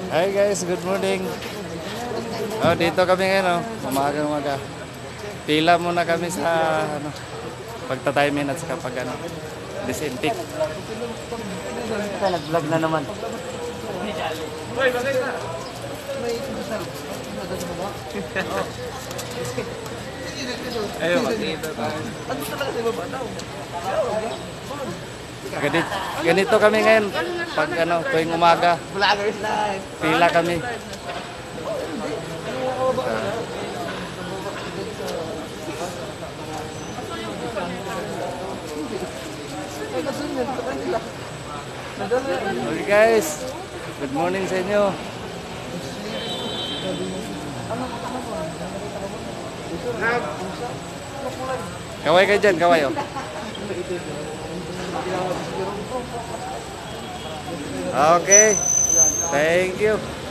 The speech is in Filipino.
Hi guys, good morning. Oh, dito kami ngayon, oh. Umaga-umaga. Pila muna kami sa ano, pagta-timing at saka pag ano, disintik. Nag-vlog na naman. Ayun, magkita tayo. Ano talaga sa baba daw? Ganito kami ngayon pag ano, tuwing umaga. Vloggers live. Pila kami. Okay guys, good morning sa inyo. Kaway kayo dyan, kaway oh. Okay, thank you.